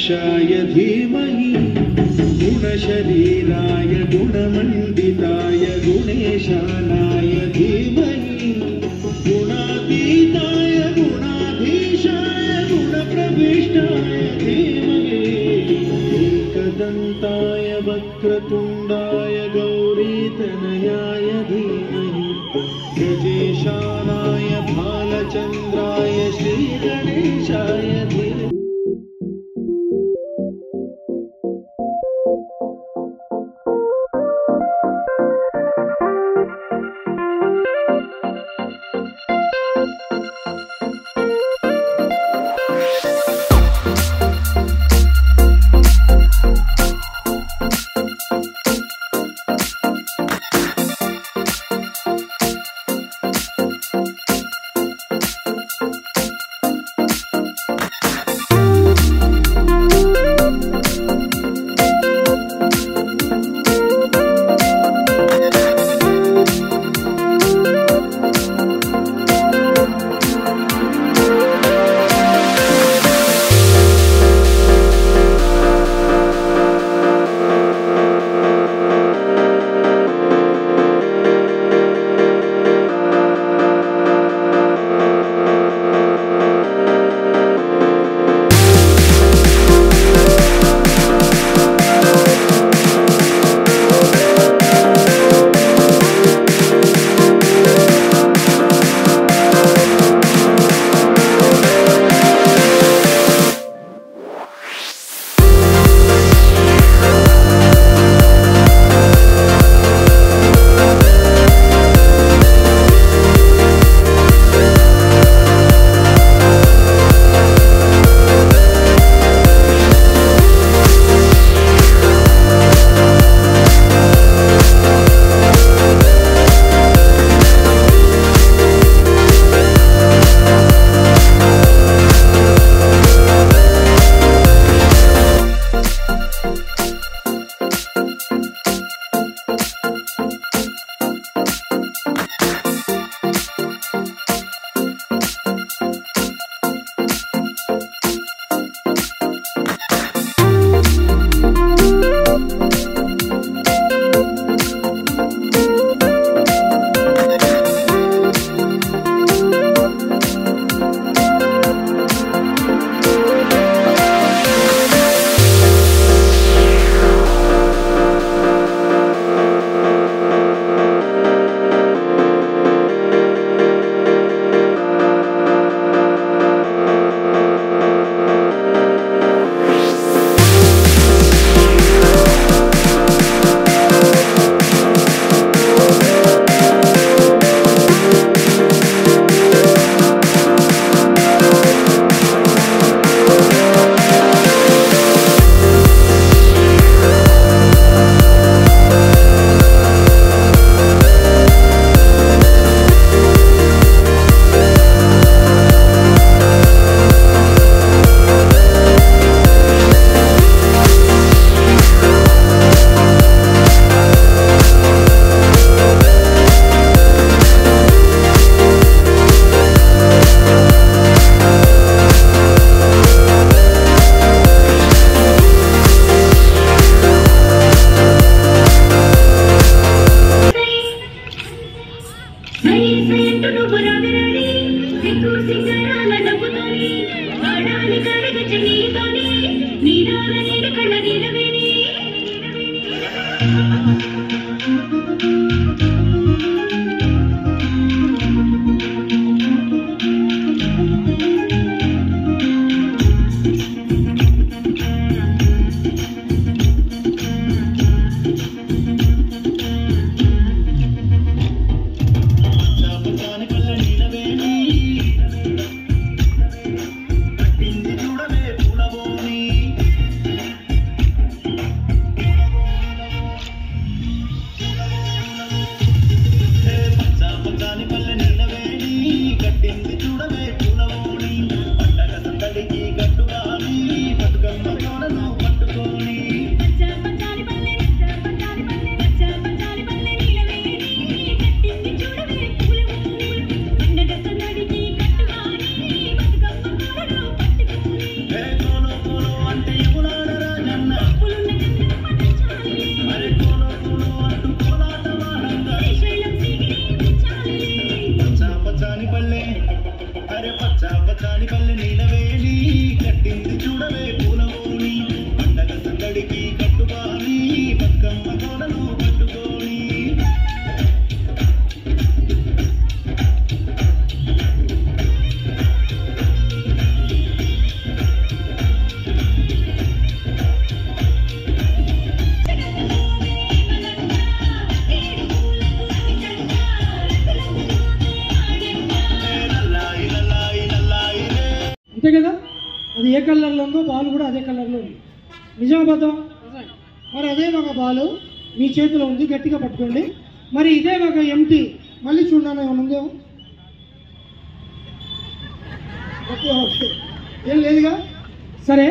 गणेशाय धीमहि गुणशरीराय गुणमण्डिताय गुणेशानाय धीमहि गुणातीताय गुणाधीशाय गुणप्रविष्टाय धीमहि एकदन्ताय वक्रतुण्डाय गौरीतनयाय धीमहि गजेशानाय भालचन्द्राय श्रीगणेशाय धीमहि। ఏ కలర్లో ఉందో బాల్ కూడా అదే కలర్లో ఉంది. నిజామాబాద్ మరి అదే ఒక బాలు మీ చేతిలో ఉంది, గట్టిగా పట్టుకోండి. మరి ఇదే ఒక ఎంటీ మళ్ళీ చూడండి ఏమైనా ఉందేమో. ఓకే ఓకే ఏం లేదుగా, సరే.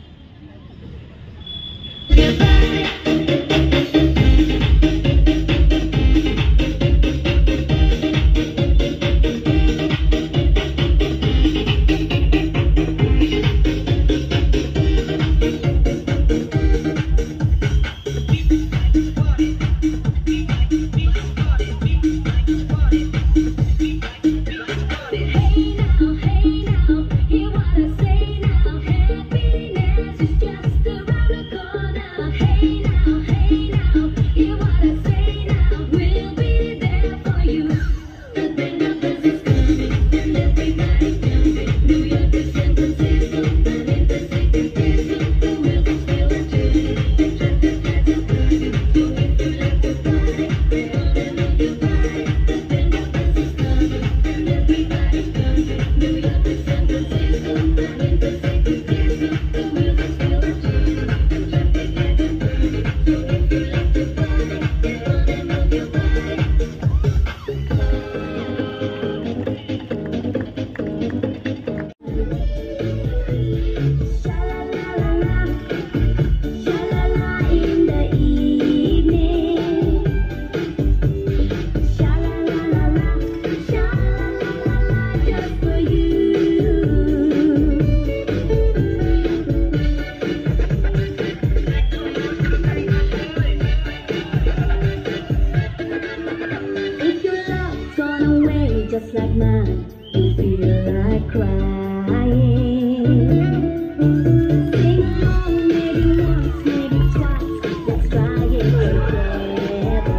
Just like mine, you feel like crying. Sing along, maybe once, maybe twice. Let's try it together.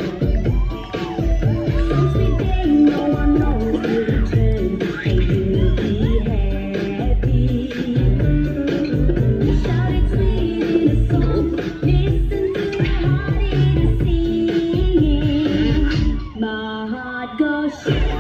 Some sweet day, no one knows you return, and you'll be happy. Shout it sweet in a song, listen to my heart in a singing. My heart goes.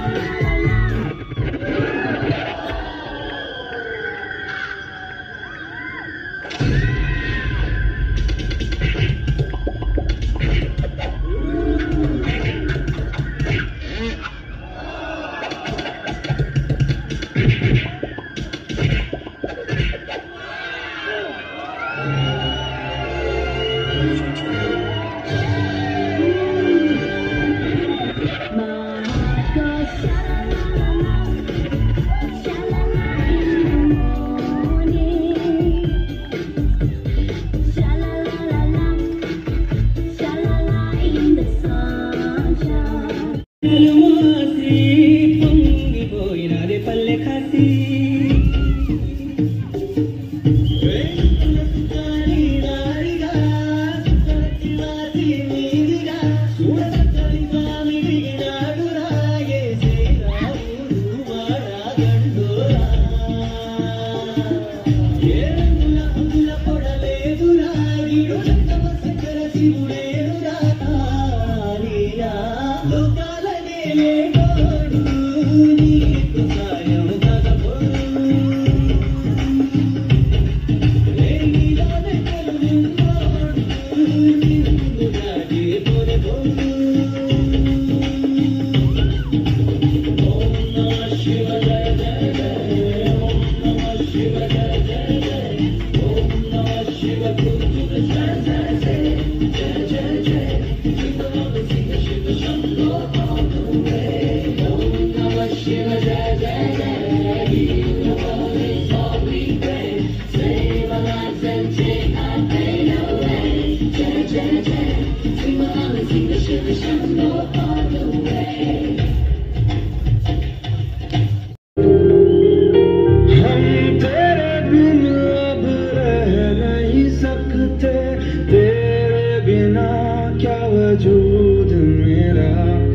वजूद मेरा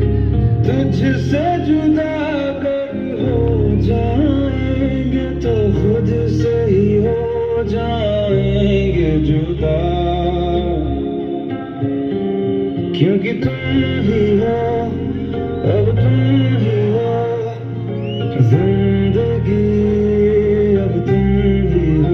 तुझसे जुदा कर हो जाएंगे तो खुद से ही हो जाएंगे जुदा, क्योंकि तुम ही हो, अब तुम ही हो जिंदगी, अब तुम ही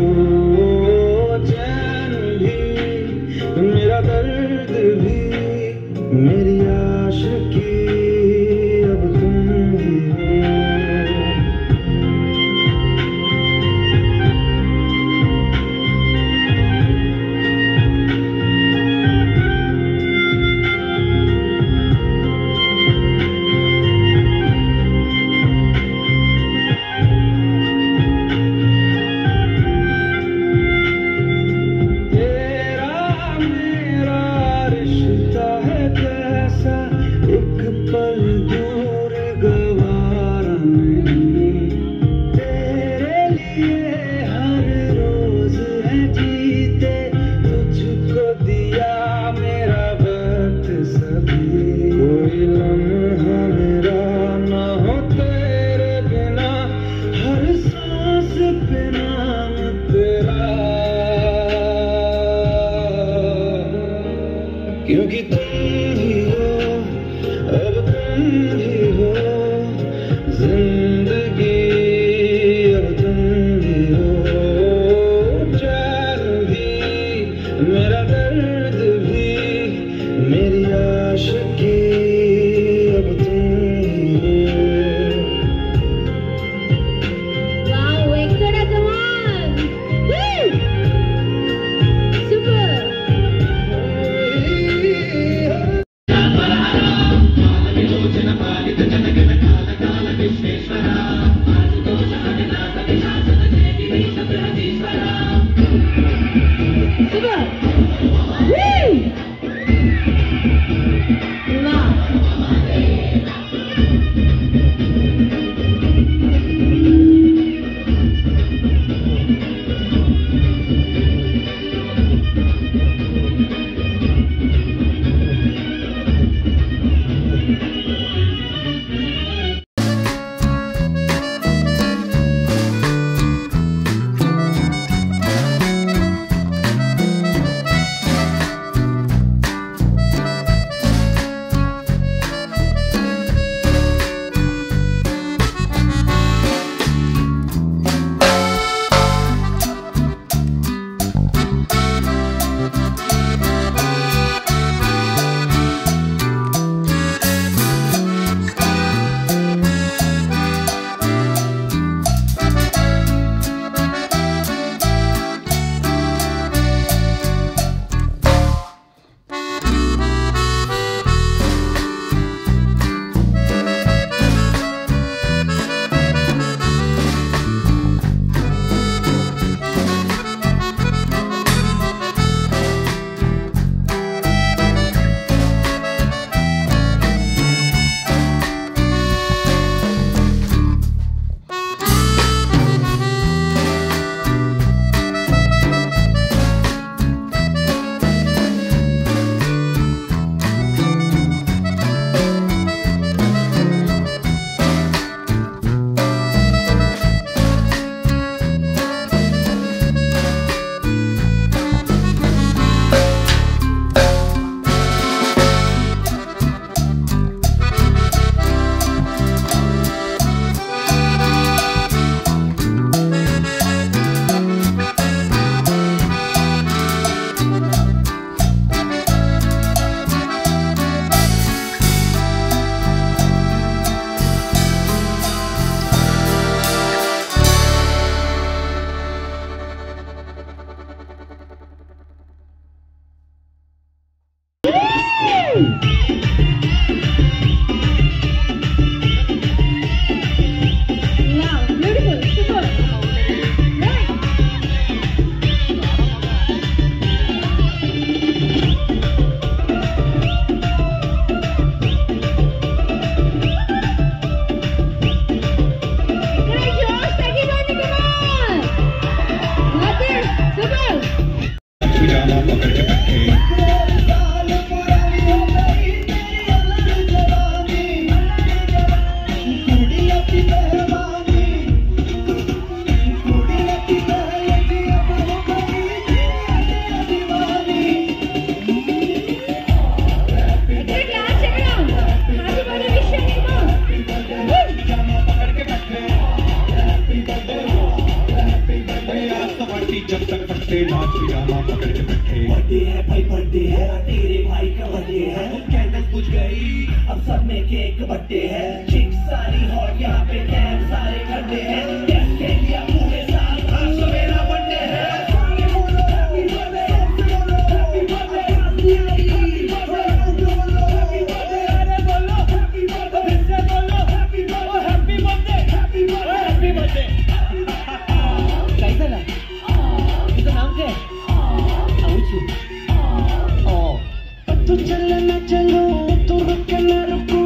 ही हो जिंदगी, अब तुम ही हो चैन भी, मेरा दर्द भी, मेरी आशिकी, अब तुम ही हो। Wow, Venkata, come on! Woo! Super! Super! Woo! Wow! Wow, beautiful, super. Right. Great, Josh, take it on, come on. Got this, super. पिजामा पकड़ के बैठे Great, last second round. Happy birthday, wish you, come on. जब तक फटते नाच pyjama पकड़ के बैठे बर्थडे है भाई, बर्थडे है तेरे भाई का बर्थडे है। कैंडल बुझ गई, अब सब में केक बर्थडे है। चिक सारी हॉट, यहाँ पे कैंप सारे करते हैं। टेस्ट के लिया पूरे साल, आज तो मेरा बर्थडे है। कैसा ना? इसका नाम क्या है? आउचू। तो चलो ना चलो, तो रुक ना रुको।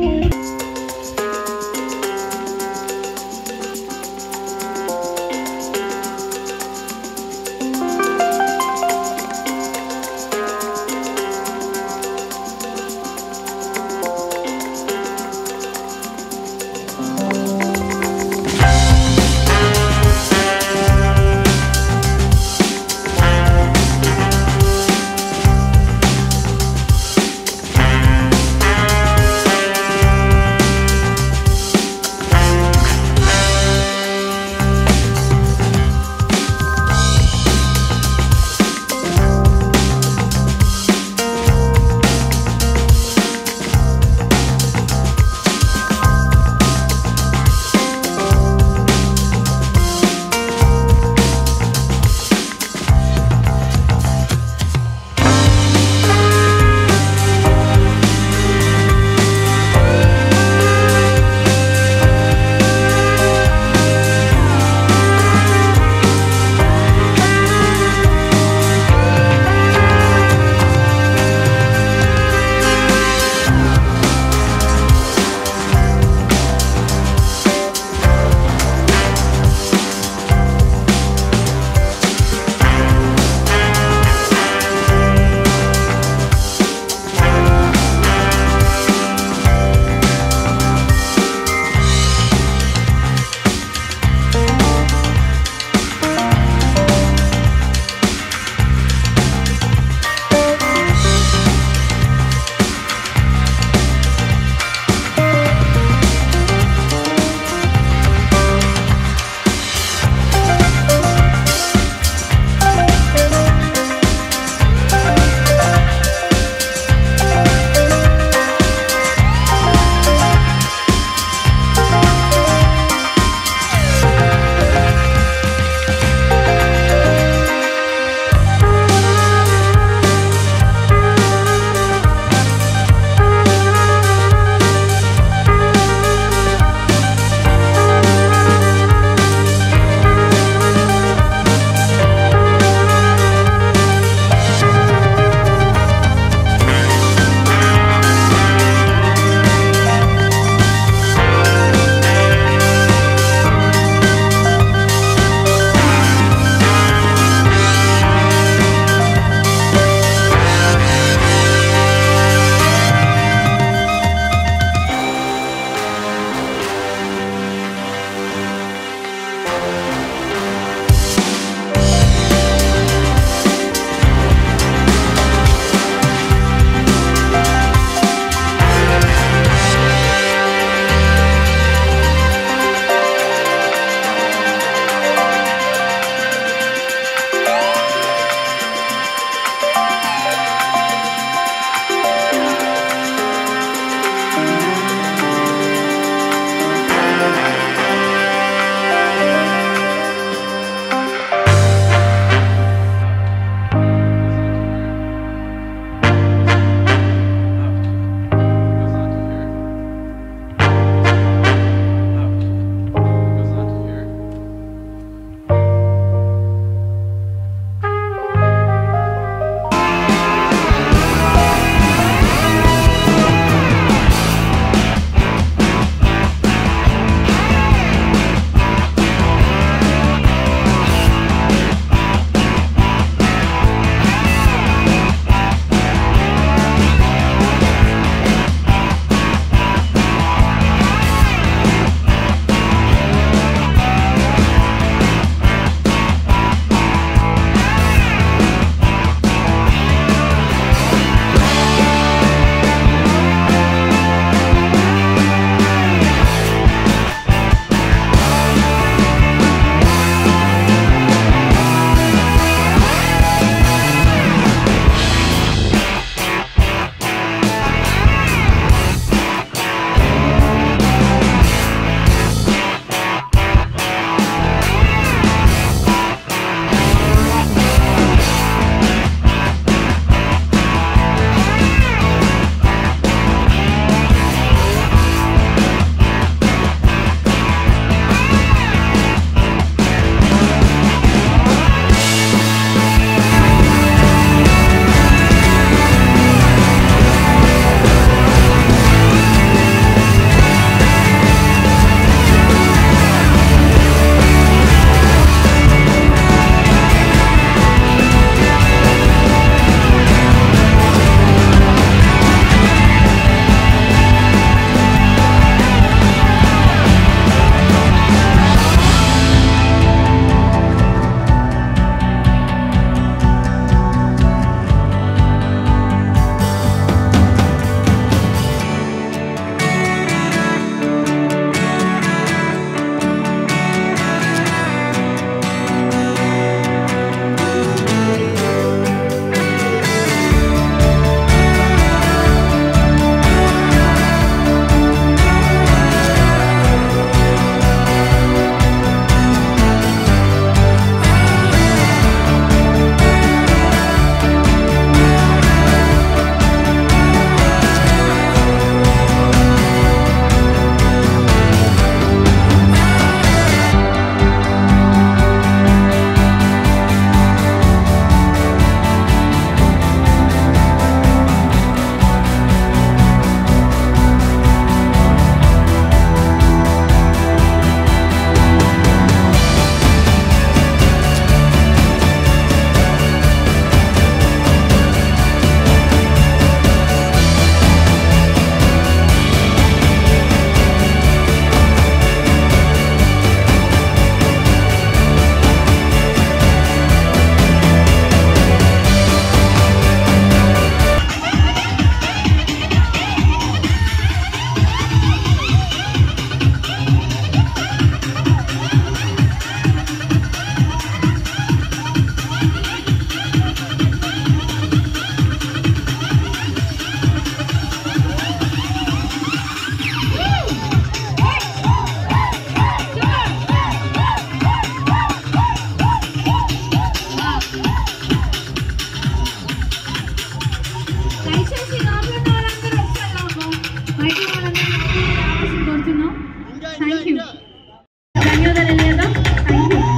Thank you. ధన్యవాదాలు తెలియదా. Thank you.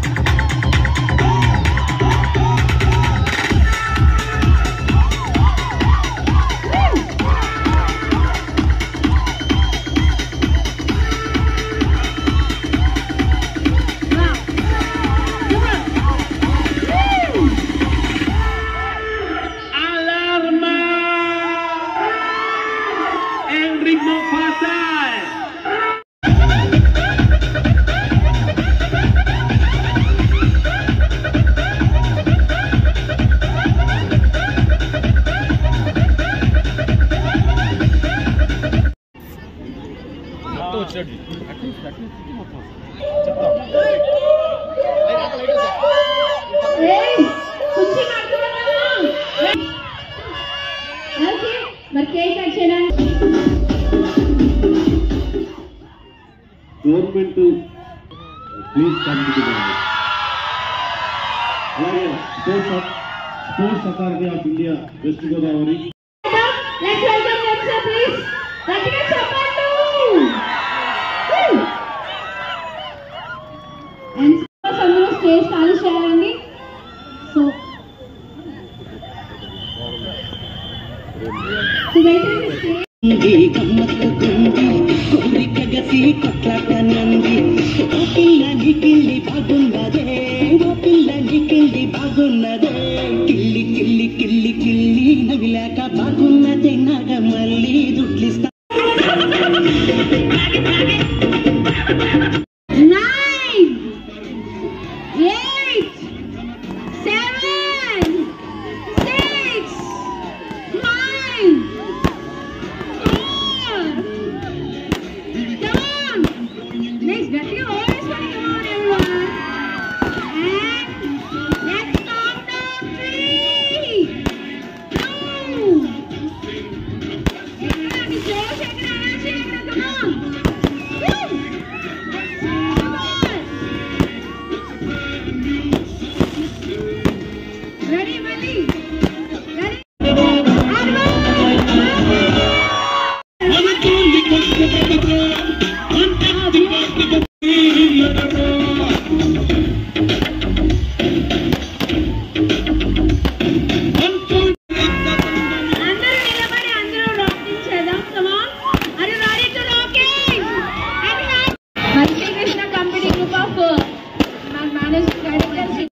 Government please come to the అలాగే sports authority of India west Godavari Let's welcome them, sir, please. Gatiga chappandu. And అందరూ స్టేజ్ ఖాళీ చేయాలండి. సో బాగున్నదే కిల్లి కిల్లి కిల్లి కిల్లి నవిలాక బాగున్నదే నాగ మళ్ళీ దుడ్లిస్తా. 9 8 7 6 5 4 come on. Next, gatiga always running on everyone. And let's count down 3 2 Ekana Josh, Ekana Anshi, Ekana, come on. Woo! Come on. Ready, Mali? Ready? అందరూ నిలబడి అందరూ rocking చేద్దాం. Come on. Are you ready to rocking? Mercy Krishna Company Group of Managing Directors.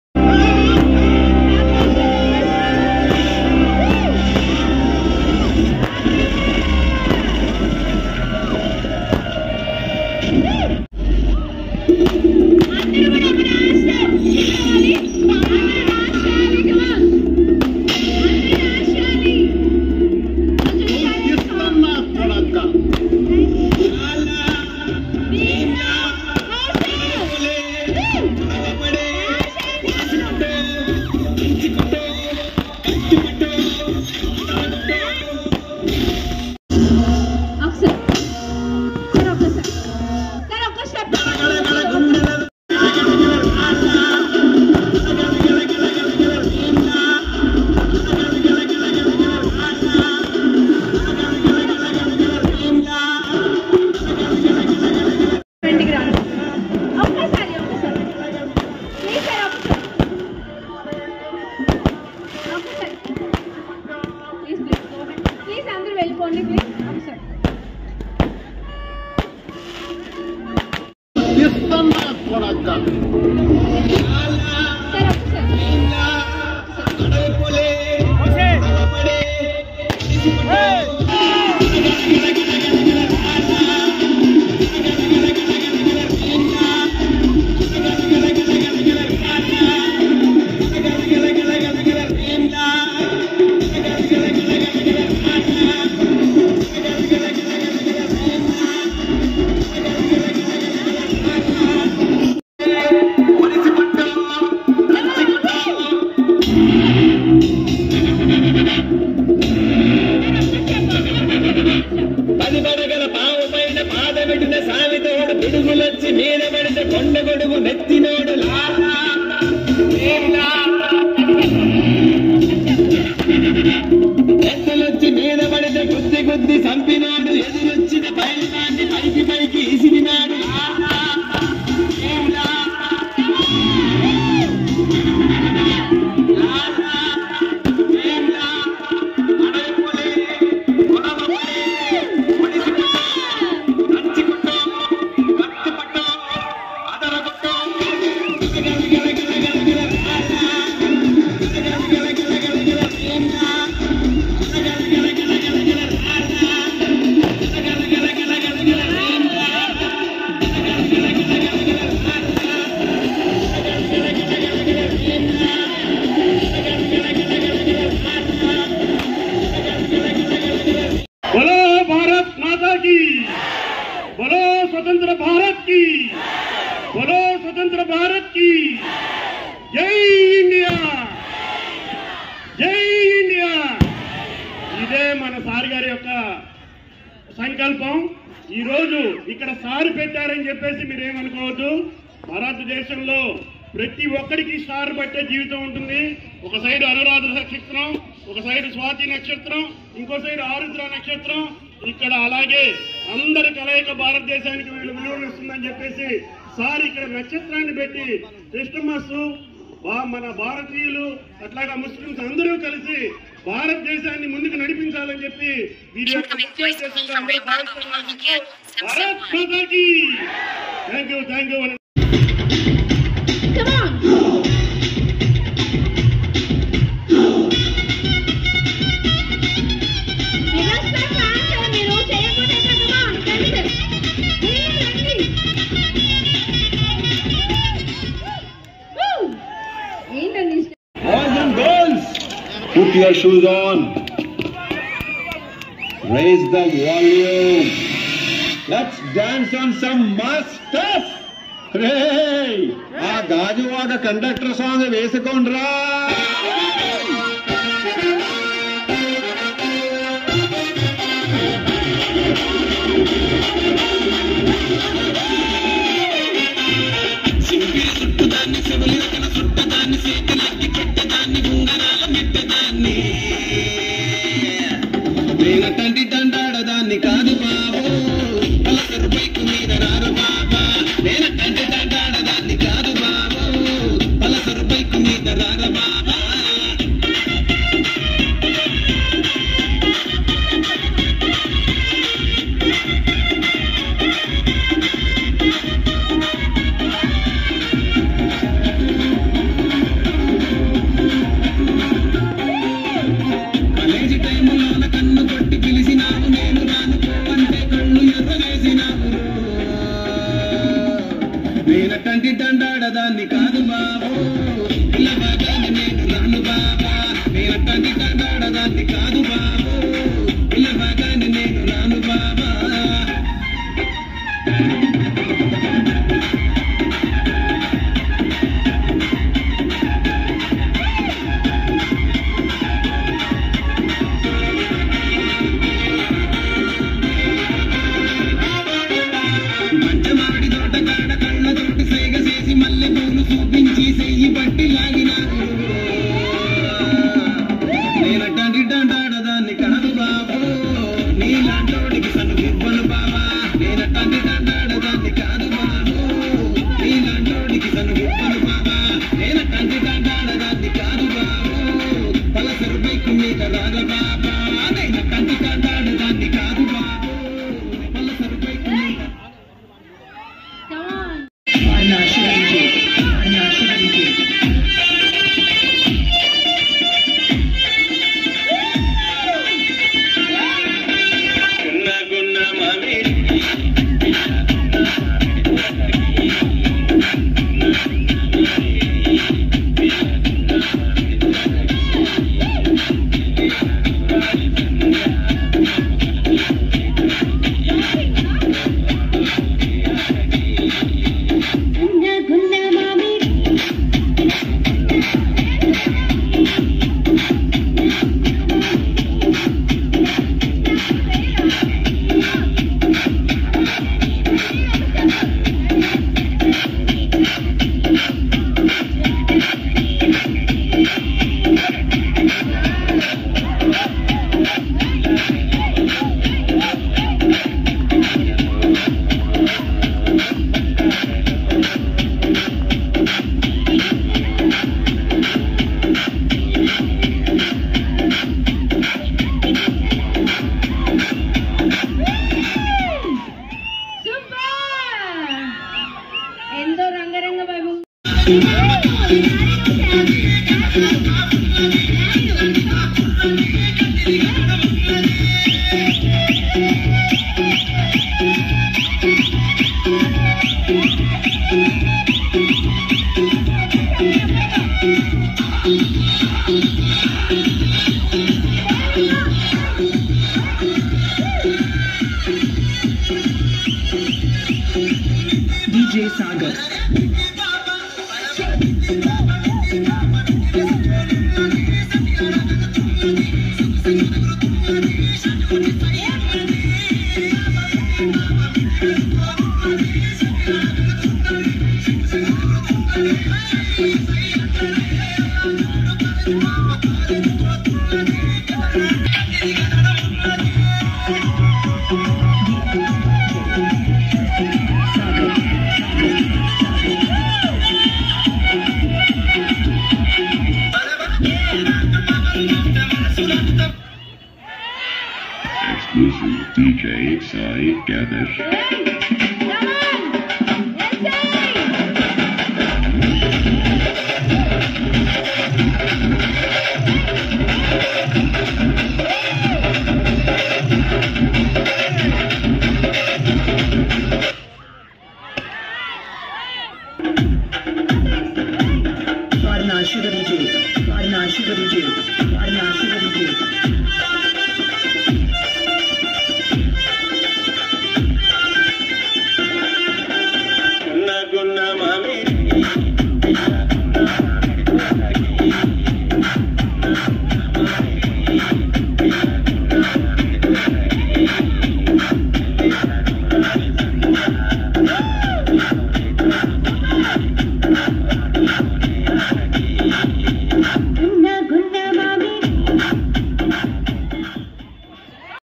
అందరూ కూడా ఒక dance చేయాలి. అందరూ dance చేయాలి. Come on. అందరూ డాన్స్ చేయాలి. ప్లీజ్ అందరూ వెళ్ళిపోండి ప్లీజ్. ఒకసారి పిడుగులొచ్చి మీద పడితే కొండ గొడుగు నెత్తినోడు ఎత్తులొచ్చి మీద పడితే గుద్ది గుద్ది చంపినాడు ఎదురొచ్చిన పైకి పైకి ఇసిరినాడు स्वतंत्र भारत की, बोलो स्वतंत्र भारत की जय इंडिया, జై ఇండియా. ఇదే మన సార్ గారి యొక్క సంకల్పం. ఈ రోజు ఇక్కడ సార్ పెట్టారని చెప్పేసి మీరేమనుకోవద్దు. భారతదేశంలో ప్రతి ఒక్కరికి స్టార్ పట్టే జీవితం ఉంటుంది. ఒక సైడ్ అనురాధ నక్షత్రం, ఒక సైడ్ స్వాతి నక్షత్రం, ఇంకో సైడ్ ఆరుద్ర నక్షత్రం. ఇక్కడ అలాగే అందరి కలయిక భారతదేశానికి విలువనిస్తుందని చెప్పేసి సార్ ఇక్కడ నక్షత్రాన్ని పెట్టి క్రిస్టమస్ మన భారతీయులు అట్లాగా ముస్లింస్ అందరూ కలిసి భారతదేశాన్ని ముందుకు నడిపించాలని చెప్పి వీరి యొక్క ఉద్దేశంగా అందరూ భావిస్తున్నారు. భారత్ మాతాకి thank you. Come on. Megastar fans మీరు చేయకపోతే come on, కలిసి. ఏంటండి? Boys and girls, put your shoes on. Raise the volume. Let's dance on some mass stuff. Hey, ఆ గాజువాక కండక్టర్ సాంగ్ వేసుకోండ్రా. నేనటంటి దండాడదాన్ని కాదు బాబు, పలసరు బైకు మీద రారు బాబా. నేనటంటి దండాడదాన్ని కాదు బాబు, పలసరు బైకు మీద రారు బాబా. కాలేజీ టైములోన కన్ను కొట్టి పిలిచినావు, నేను రానుకో అంటే కళ్ళు ఎర్రవేసినావు. నేనటంటి దండాడదాన్ని కాదు బాబు, పిల్లవాగానే నేను రాను బాబా. నేనటంటి దండాడదాన్ని కాదు బాబు, పిల్లవాగానే నేను రాను బాబా. మంచమాడి తోటకాడ కళ్ళతోటి సైగ చేసి మల్లె పూలు చూపించి చెయ్యి పట్టి లాగినారు. నేనటంటి దండాడదాన్ని కాదు బాబు, నీలాంటోడికి సనుగివ్వను బాబా. నేనటంటి దండాడదాన్ని కాదు బాబు, నీలాంటోడికి సనుగివ్వను బాబా. నేనటంటి దండాడదాన్ని కాదు బాబు, పలసరు బైకు మీద రాగ బాబా. నేనటంటి దండాడదాన్ని కాదు బాబు, పలసరు బైకు మీద. Come on. DJ Sagar. Exclusive DJ Sai Ganesh. Sugar DJ, Sugar DJ, Sugar DJ. Mami